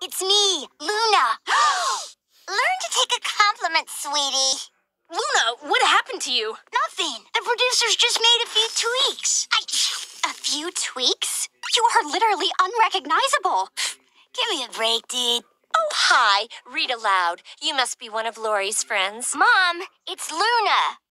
It's me, Luna. Learn to take a compliment, sweetie. Luna, what happened to you? Nothing. The producers just made a few tweaks. A few tweaks? You are literally unrecognizable. Give me a break, dude. Oh, hi. Read aloud. You must be one of Lori's friends. Mom, it's Luna.